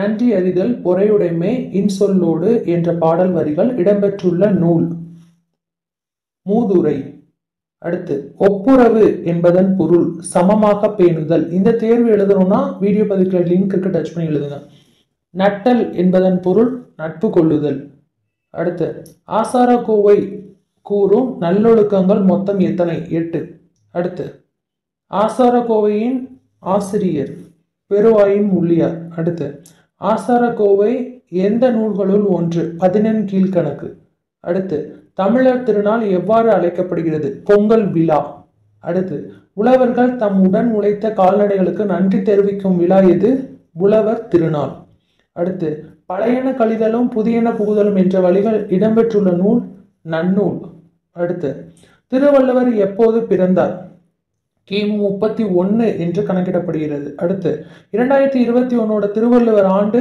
நன்றி அறிதல் பொறையுடைமை இன்சொல்லோடு என்ற பாடல் வரிகள் இடம்பெற்றுள்ள நூல். மூதுரை. அடுத்து ஒப்புரவு என்பதன் பொருள் சமமாக பேணுதல். இந்த தேர்வு எழுதணும்னா வீடியோ பதிவுல லிங்க் இருக்கு, டச் பண்ணி எழுதுங்க. நட்டல் என்பதன் பொருள் நட்பு கொள்ளுதல். அடுத்து ஆசார கோவை கூறும் நல்லொழுக்கங்கள் மொத்தம் எத்தனை? 8. அடுத்து ஆசார கோவையின் ஆசிரியர் பெருவாயின் முள்ளியார். அடுத்து ஆசார கோவை எந்த நூல்களுள் ஒன்று? 14 கீழ்கணக்கு. அடுத்து தமிழர் திருநாள் எவ்வாறு அழைக்கப்படுகிறது? பொங்கல் விழா. அடுத்து உழவர்கள் தம் உடன் உழைத்த கால்நடைகளுக்கு நன்றி தெரிவிக்கும் விழா எது? உழவர் திருநாள். அடுத்து பழையன கழிதலும் புதியன புகுதலும் என்ற வழிகள் இடம்பெற்றுள்ள நூல் நன்னூல். அடுத்து திருவள்ளுவர் எப்போது பிறந்தார்? கிமு 31 என்று கணக்கிடப்படுகிறது. அடுத்து 2021 திருவள்ளுவர் ஆண்டு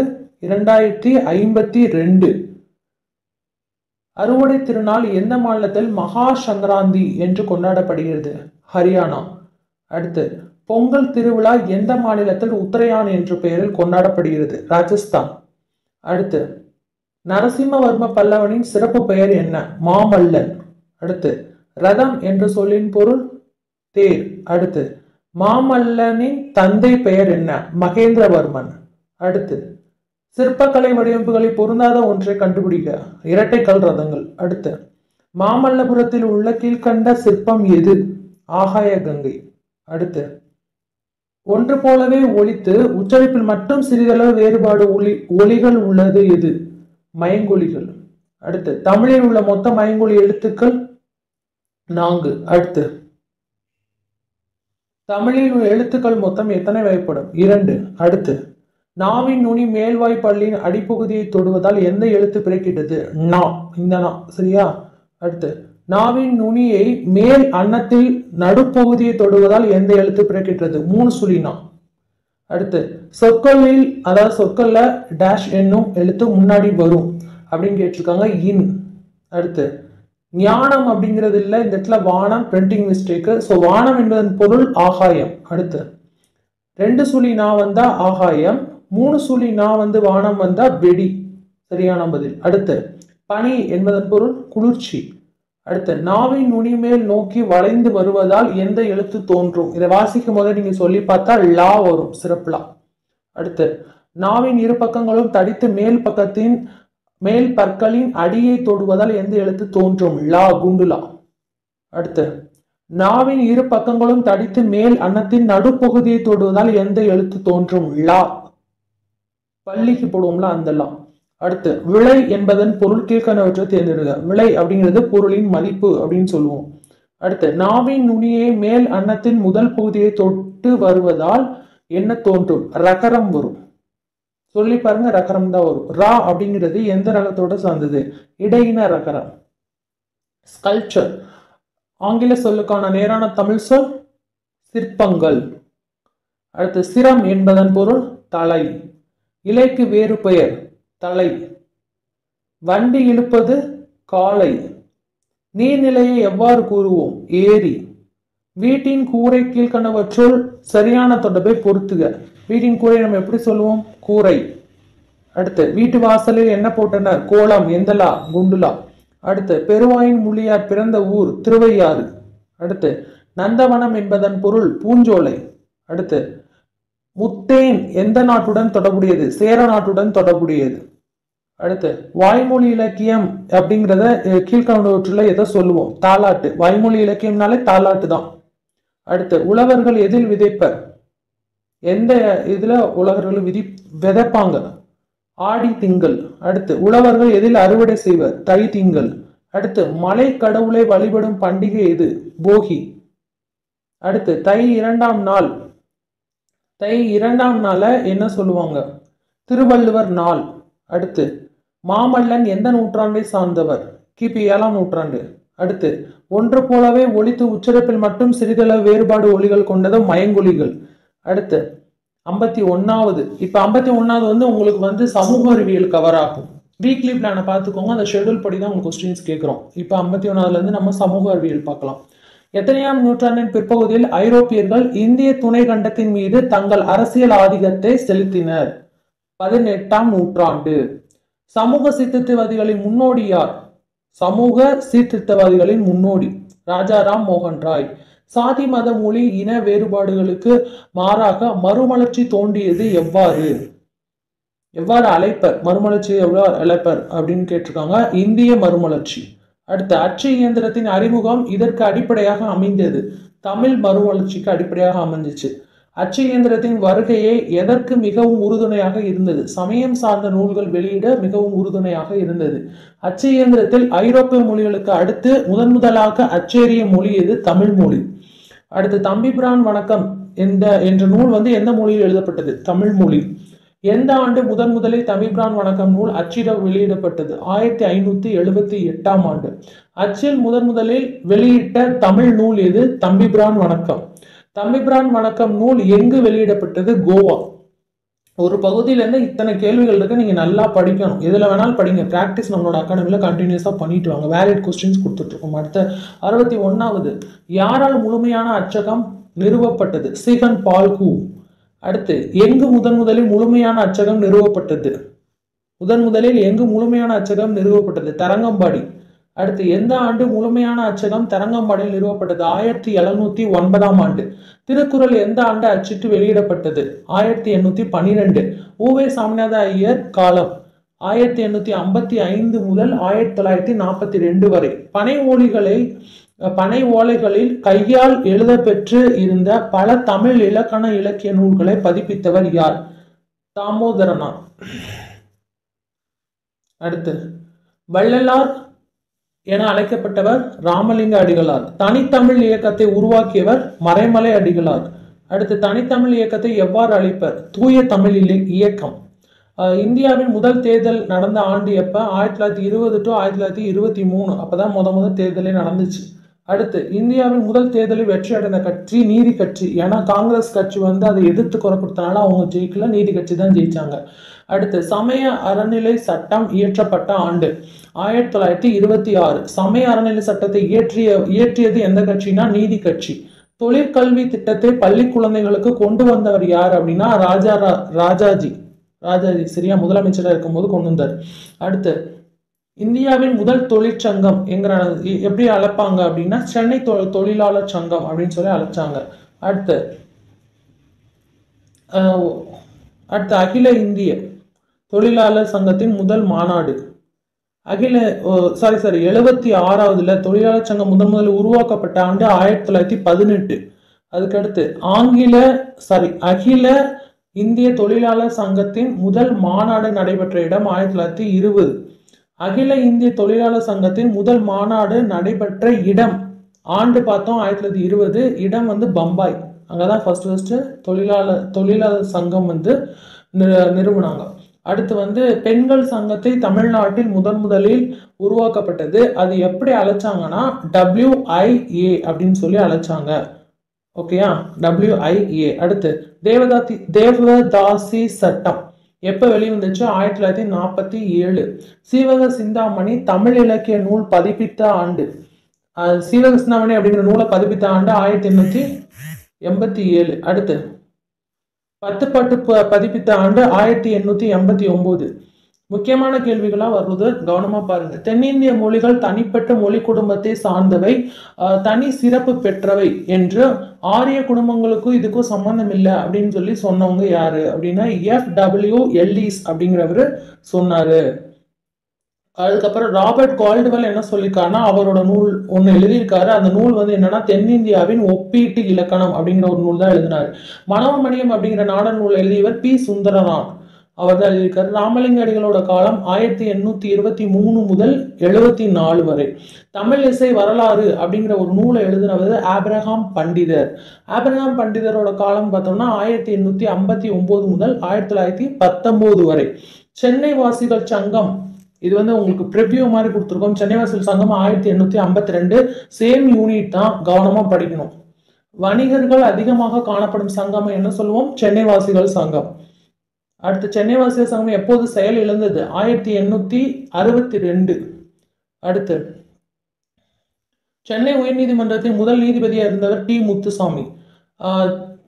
2052. அறுவடை திருநாள் எந்த மாநிலத்தில் மகா சங்கராந்தி என்று கொண்டாடப்படுகிறது? ஹரியானா. அடுத்து பொங்கல் திருவிழா எந்த மாநிலத்தில் உத்தரயான் என்ற பெயரில் கொண்டாடப்படுகிறது? ராஜஸ்தான். அடுத்து நரசிம்மவர்ம பல்லவனின் சிறப்பு பெயர் என்ன? மாமல்லன். அடுத்து ரதம் என்ற சொல்லின் பொருள் தேர். அடுத்து மாமல்லனின் தந்தை பெயர் என்ன? மகேந்திரவர்மன். அடுத்து சிற்பக்கலை வடிவமைப்புகளை பொருந்தாத ஒன்றை கண்டுபிடிக்க. இரட்டைக்கல் ரதங்கள். அடுத்து மாமல்லபுரத்தில் உள்ள கீழ்கண்ட சிற்பம் எது? ஆகாய கங்கை. அடுத்து ஒன்று போலவே ஒலித்து உச்சரிப்பில் மட்டும் சிறிதளவு வேறுபாடு ஒலிகள் உள்ளது எது? மயங்கொலிகள். அடுத்து தமிழில் உள்ள மொத்த மயங்கொலி எழுத்துக்கள் 4. அடுத்து தமிழில் உள்ள எழுத்துக்கள் மொத்தம் எத்தனை வகைப்படும்? 2. அடுத்து நாவின் நுனி மேல்வாய் பல்லின் அடிப்பகுதியை தொடுவதால் எந்த எழுத்து பிறக்கிறது? நா. இந்த நா. சரியா? அடுத்து நாவின் நுனியை மேல் அன்னத்தில் நடுப்பகுதியை தொடுவதால் எந்த எழுத்து பிறக்கிறது? 3 சுழி நா. அடுத்து சொற்களில் அதாவது சொற்கள்ல டேஷ் என்னும் எழுத்து முன்னாடி வரும் அப்படின்னு கேட்டிருக்காங்க. இன். அடுத்து ஞானம் அப்படிங்கிறது இல்லை, இந்த இடத்துல வானம், பிரிண்டிங் மிஸ்டேக். ஸோ வானம் என்பதன் பொருள் ஆகாயம். அடுத்து 2 சுழி நா வந்தா ஆகாயம், 3 சுழி நா வானம் வந்தா வெடி. சரியான பதில். அடுத்து பனி என்பதன் பொருள் குளிர்ச்சி. அடுத்து நாவின் நுனி மேல் நோக்கி வளைந்து வருவதால் எந்த எழுத்து தோன்றும்? இதை வாசிக்கும் போது நீங்க சொல்லி பார்த்தா லா வரும், சிறப்புலா. அடுத்து நாவின் இரு பக்கங்களும் தடித்து மேல் பற்களின் அடியை தொடுவதால் எந்த எழுத்து தோன்றும்? லா. குண்டுலா. அடுத்து நாவின் இரு பக்கங்களும் தடித்து மேல் அன்னத்தின் நடுப்பகுதியை தொடுவதால் எந்த எழுத்து தோன்றும்? லா. பள்ளிக்கு போடுவோம்ல அந்த லா. அடுத்து விலை என்பதன் பொருள் கீழ்கண்டவற்றை தேர்ந்தெடுக்க. விலை அப்படிங்கிறது பொருளின் மதிப்பு அப்படின்னு சொல்லுவோம். அடுத்து நாவின் நுனியை மேல் அன்னத்தின் முதல் பகுதியை தொட்டு வருவதால் என்ன தோன்றும்? ரகரம் வரும். சொல்லி பாருங்க, ரகரம் தான் வரும். ரா அப்படிங்கிறது எந்த ரகத்தோட சார்ந்தது? இடையின ரகரம். ஸ்கல்ப்சர் ஆங்கில சொல்லுக்கான நேரான தமிழ் சொல் சிற்பங்கள். அடுத்து சிரம் என்பதன் பொருள் தலை. இலைக்கு வேறு பெயர் தலை. வண்டி இழுப்பது காலை. நீர்நிலையை எவ்வாறு கூறுவோம்? ஏரி. வீட்டின் கூரை கீழ்கண்டவற்றுள் சரியான தொடர்பை பொறுத்துக. வீட்டின் கூரை நம்ம எப்படி சொல்லுவோம்? கூரை. அடுத்து வீட்டு வாசலில் என்ன போட்டனர்? கோலம். எந்தலா? குண்டுலா. அடுத்து பெருவாயின் முள்ளியார் பிறந்த ஊர் திருவையாறு. அடுத்து நந்தவனம் என்பதன் பொருள் பூஞ்சோலை. அடுத்து முத்தேன் எந்த நாட்டுடன் தொடர்புடையது? சேர நாட்டுடன் தொடர்புடையது. அடுத்து வாய்மொழி இலக்கியம் அப்படிங்கிறத கீழ்கண்டவற்றுள்ள எதை சொல்லுவோம்? தாலாட்டு. வாய்மொழி இலக்கியம்னாலே தாலாட்டு தான். அடுத்து உழவர்கள் எதில் விதைப்பர்? எந்த இதுல உழவர்கள் விதைப்பாங்க? ஆடி திங்கள். அடுத்து உழவர்கள் எதில் அறுவடை செய்வர்? தை திங்கள். அடுத்து மலை கடவுளை வழிபடும் பண்டிகை எது? போகி. அடுத்து தை 2ஆம் நாள். தை 2ஆம் நாள என்ன சொல்லுவாங்க? திருவள்ளுவர் நாள். அடுத்து மாமல்லன் எந்த நூற்றாண்டை சார்ந்தவர்? கிபி 7ஆம் நூற்றாண்டு. அடுத்து ஒன்று போலவே ஒலித்து உச்சரிப்பில் மட்டும் சிறிதளவு வேறுபாடு ஒலிகள் கொண்டது மயங்கொலிகள். அடுத்து 51வது. இப்ப 51வது உங்களுக்கு சமூக அறிவியல் கவர் ஆகும். வீக்லி பிளானை பார்த்துக்கோங்க, அந்த ஷெட்யூல் படி தான் உங்களுக்கு கொஸ்டின்ஸ் கேட்கிறோம். இப்ப 51ல நம்ம சமூக அறிவியல் பார்க்கலாம். எத்தனையாம் நூற்றாண்டின் பிற்பகுதியில் ஐரோப்பியர்கள் இந்திய துணை கண்டத்தின் மீது தங்கள் அரசியல் ஆதிக்கத்தை செலுத்தினர்? 18ஆம் நூற்றாண்டு. சமூக சீர்திருத்தவாதிகளின் முன்னோடி யார்? சமூக சீர்திருத்தவாதிகளின் முன்னோடி ராஜாராம் மோகன் ராய். சாதி மத மொழி இன வேறுபாடுகளுக்கு மாறாக மறுமலர்ச்சி தோன்றியது எவ்வாறு? எவ்வாறு அழைப்பர்? மறுமலர்ச்சி எவ்வாறு அழைப்பர் அப்படின்னு கேட்டிருக்காங்க. இந்திய மறுமலர்ச்சி. அடுத்து, அச்சு இயந்திரத்தின் அறிமுகம் இதற்கு அடிப்படையாக அமைந்தது. தமிழ் மறுமலர்ச்சிக்கு அடிப்படையாக அமைஞ்சிச்சு. அச்சு இயந்திரத்தின் வருகையை எதற்கு மிகவும் உறுதுணையாக இருந்தது? சமயம் சார்ந்த நூல்கள் வெளியிட மிகவும் உறுதுணையாக இருந்தது. அச்சு இயந்திரத்தில் ஐரோப்பிய மொழிகளுக்கு அடுத்து முதலாக அச்சேறிய மொழி எது? தமிழ் மொழி. அடுத்து, தம்பிபிரான் வணக்கம் என்ற நூல் எந்த மொழியில் எழுதப்பட்டது? தமிழ் மொழி. எந்த ஆண்டு முதலில் தம்பிபிரான் வணக்கம் நூல் அச்சிட வெளியிடப்பட்டது? 1578ஆம் ஆண்டு. அச்சில் முதலில் வெளியிட்ட தமிழ் நூல் எது? தம்பிபிரான் வணக்கம். தம்பிபிரான் வணக்கம் நூல் எங்கு வெளியிடப்பட்டது? கோவா. ஒரு பகுதியில இத்தனை கேள்விகள் இருக்கு, நீங்க நல்லா படிக்கணும். எதுல வேணாலும் படிங்க. பிராக்டிஸ் நம்மளோட அகாடமில கண்டினியூஸா பண்ணிட்டு வாங்க. வேலிட் கொஸ்டின்ஸ் கொடுத்துட்டு இருக்கோம். அடுத்த 61வது, யாரால் முழுமையான அச்சகம் நிறுவப்பட்டது? சிகன் பால்கு. அடுத்து, எங்கு முதலில் முழுமையான அச்சகம் நிறுவப்பட்டது? முதலில் எங்கு முழுமையான அச்சகம் நிறுவப்பட்டது? தரங்கம்பாடி. அடுத்து, எந்த ஆண்டு முழுமையான அச்சகம் தரங்கம்பாடியில் நிறுவப்பட்டது? 1709ஆம் ஆண்டு. திருக்குறள் எந்த ஆண்டு அச்சிட்டு வெளியிடப்பட்டது? 1812. ஊவே சாமிநாத ஐயர் காலம் 1855 முதல் 1942 வரை. பனை ஓலைகளில் கையால் எழுத பெற்று இருந்த பல தமிழ் இலக்கண இலக்கிய நூல்களை பதிப்பித்தவர் யார்? தாமோதரனார். அடுத்து, வள்ளலார் என அழைக்கப்பட்டவர் ராமலிங்க அடிகளார். தனித்தமிழ் இயக்கத்தை உருவாக்கியவர் மறைமலை அடிகளார். அடுத்து, தனித்தமிழ் இயக்கத்தை எவ்வாறு அழைப்பர்? தூய தமிழ் இயக்கம். இந்தியாவின் முதல் தேர்தல் நடந்த ஆண்டு எப்ப? 1920 to 1923. அப்பதான் முதல் தேர்தலே நடந்துச்சு. அடுத்து, இந்தியாவின் முதல் தேர்தலில் வெற்றி அடைந்த கட்சி நீதி கட்சி. ஏன்னா காங்கிரஸ் கட்சி அதை எதிர்த்து குறை கொடுத்தனால அவங்க ஜெயிக்கல, நீதி கட்சி தான் ஜெயிச்சாங்க. அடுத்து, சமய அறநிலை சட்டம் இயற்றப்பட்ட ஆண்டு 1926. சமய அறநிலை சட்டத்தை இயற்றியது எந்த கட்சினா? நீதி கட்சி. தொழிற்கல்வி திட்டத்தை பள்ளி குழந்தைகளுக்கு கொண்டு வந்தவர் யார் அப்படின்னா? ராஜாஜி. சரியா, முதலமைச்சராக இருக்கும்போது கொண்டு வந்தார். அடுத்து, இந்தியாவின் முதல் தொழிற்சங்கம் எப்படி அழைப்பாங்க அப்படின்னா? சென்னை தொழிலாளர் சங்கம் அப்படின்னு சொல்லி அழைச்சாங்க. அடுத்து, அகில இந்திய தொழிலாளர் சங்கத்தின் முதல் மாநாடு 76வதுல தொழிலாளர் சங்கம் முதலில் உருவாக்கப்பட்ட ஆண்டு 1918. அதுக்கடுத்து, அகில இந்திய தொழிலாளர் சங்கத்தின் முதல் மாநாடு நடைபெற்ற இடம் 1920. அகில இந்திய தொழிலாளர் சங்கத்தின் முதல் மாநாடு நடைபெற்ற இடம் ஆண்டு பார்த்தோம் 1920. இடம் பம்பாய். அங்கதான் ஃபர்ஸ்ட் தொழிலாளர் சங்கம் நிறுவனாங்க. அடுத்து பெண்கள் சங்கத்தை தமிழ்நாட்டில் முதலில் உருவாக்கப்பட்டது. அது எப்படி அழைச்சாங்கன்னா WIA அப்படின்னு சொல்லி அழைச்சாங்க. ஓகேயா, WIA. அடுத்து, தேவதாசி சட்டம் எப்ப வெளிவந்துச்சு? 1947. சீவக சிந்தாமணி தமிழ் இலக்கிய நூல் பதிப்பித்த ஆண்டு. சீவக சிந்தாமணி அப்படிங்கிற நூலை பதிப்பித்த ஆண்டு 1887. அடுத்து, 10 பாட்டு பதிப்பித்த ஆண்டு 1889. முக்கியமான கேள்விகளா வருவது, கவனமா பாருங்க. தென்னிந்திய மொழிகள் தனிப்பட்ட மொழி குடும்பத்தை சார்ந்தவை, தனி சிறப்பு பெற்றவை என்று ஆரிய குடும்பங்களுக்கும் இதுக்கும் சம்பந்தம் இல்லை அப்படின்னு சொல்லி சொன்னவங்க யாரு அப்படின்னா? FW எல்லிஸ் அப்படிங்கிறவரு சொன்னாரு. அதுக்கப்புறம் ராபர்ட் கால்டுவெல் என்ன சொல்லியிருக்காருன்னா, அவரோட நூல் ஒன்று எழுதியிருக்காரு. அந்த நூல் என்னன்னா, தென்னிந்தியாவின் ஒப்பீட்டு இலக்கணம் அப்படிங்கிற ஒரு நூல் தான் எழுதினார். மனோன்மணியம் அப்படிங்கிற நாடல் நூல் எழுதியவர் P. சுந்தரனார். அவர் தான் எழுதியிருக்காரு. ராமலிங்க அடிகளோட காலம் 1823 முதல் 74 வரை. தமிழ் இசை வரலாறு அப்படிங்கிற ஒரு நூலை எழுதினவர் ஆபிரகாம் பண்டிதர். ஆபிரகாம் பண்டிதரோட காலம் பார்த்தோம்னா 1859 முதல் 1919 வரை. சென்னை வாசிகள் சங்கம், இது உங்களுக்கு ப்ரிவ்யூ மாதிரி கொடுத்துருக்கோம். சென்னை வாசிகள் சங்கம் 1852. சேம் யூனிட் தான், கவனமா படிக்கணும். வணிகர்கள் அதிகமாக காணப்படும் சங்கம் என்ன சொல்லுவோம்? சென்னை வாசிகள் சங்கம். அடுத்து, சென்னை வாசிகள் சங்கம் எப்போது செயல் இழந்தது? 1862. அடுத்து, சென்னை உயர்நீதிமன்றத்தின் முதல் நீதிபதியா இருந்தவர் T. முத்துசாமி.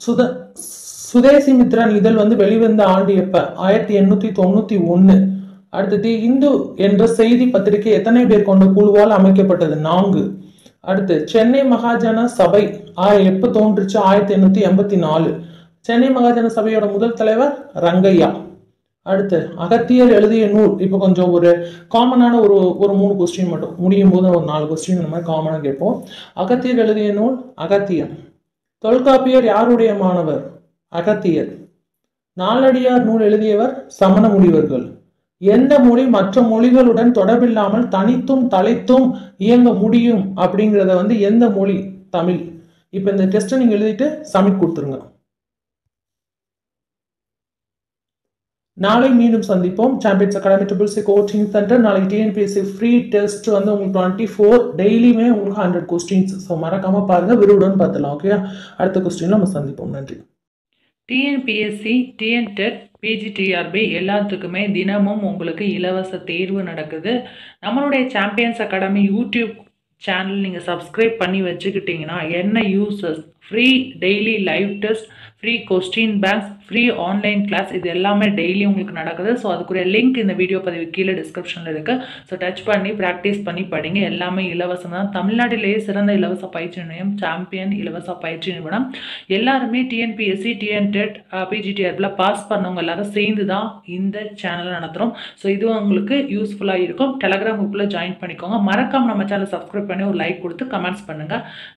சுத சுதேசி மித்ரன் இதழ் வந்து வெளிவந்த ஆண்டு எப்ப? 1891. அடுத்தது இந்து என்ற செய்தி பத்திரிகை எத்தனை பேர் கொண்ட குழுவால் அமைக்கப்பட்டது? 4. அடுத்து சென்னை மகாஜன சபை எப்ப தோன்றுச்சு? 1884. சென்னை மகாஜன சபையோட முதல் தலைவர் ரங்கையா. அடுத்து அகத்தியர் எழுதிய நூல். இப்போ கொஞ்சம் ஒரு காமனான ஒரு 3 கொஸ்டின் மட்டும், முடியும் போது ஒரு 4 கொஸ்டின் இந்த மாதிரி காமனா கேட்போம். அகத்தியர் எழுதிய நூல் அகத்தியம். தொல்காப்பியர் யாருடைய மாணவர்? அகத்தியர். நாலடியார் நூல் எழுதியவர் சமண முனிவர்கள். எந்த மொழி மற்ற மொழிகளுடன் தொடர்பில்லாமல் தனித்தும் தலைத்தும் இயங்க முடியும் அப்படிங்கிறத வந்து எந்த மொழி? தமிழ். இப்ப இந்த டெஸ்ட்டை நீங்க எழுதிட்டு சப்மிட் கொடுத்துருங்க. நாளை மீண்டும் சந்திப்போம். Champions academy triple C coaching centre. நாளைக்கு டிஎன்பிஎஸ்சி ஃப்ரீ டெஸ்ட் வந்து உங்களுக்கு 24 டெய்லியுமே உங்களுக்கு 100 கொஸ்டின்ஸ். ஸோ மறக்காம பாருங்க, விருதுடன் பார்த்துலாம். ஓகே, அடுத்த கொஸ்டின்ல நம்ம சந்திப்போம். நன்றி. டிஎன்பிஎஸ்சி, டிஎன்டெட், பிஜிடிஆர்பி எல்லாத்துக்குமே தினமும் உங்களுக்கு இலவச தேர்வு நடக்குது. நம்மளுடைய சாம்பியன்ஸ் அகாடமி யூடியூப் சேனல் நீங்கள் சப்ஸ்கிரைப் பண்ணி வச்சுக்கிட்டிங்கன்னா என்ன uses? Free daily live test, free question banks, free online class, இது எல்லாமே டெய்லி உங்களுக்கு நடக்குது. ஸோ அதுக்குரிய லிங்க் இந்த வீடியோ பதிவு கீழே டிஸ்கிரிப்ஷனில் இருக்குது. ஸோ டச் பண்ணி ப்ராக்டிஸ் பண்ணி படிங்க. எல்லாமே இலவசம் தான். தமிழ்நாட்டிலேயே சிறந்த இலவச பயிற்சி நிலையம் சாம்பியன் இலவச பயிற்சி நிறுவனம். எல்லாருமே டிஎன்பிஎஸ்சி, டிஎன்டெட், பிஜிடிஆர்பியில் பாஸ் பண்ணவங்க எல்லாரும் சேர்ந்து தான் இந்த சேனலை நடத்துகிறோம். ஸோ இது உங்களுக்கு யூஸ்ஃபுல்லாக இருக்கும். டெலகிராம் குரூப்பில் ஜாயின் பண்ணிக்கோங்க. மறக்காமல் நம்ம சேனலை சப்ஸ்கிரைப் பண்ணி ஒரு லைக் கொடுத்து கமெண்ட்ஸ் பண்ணுங்கள்.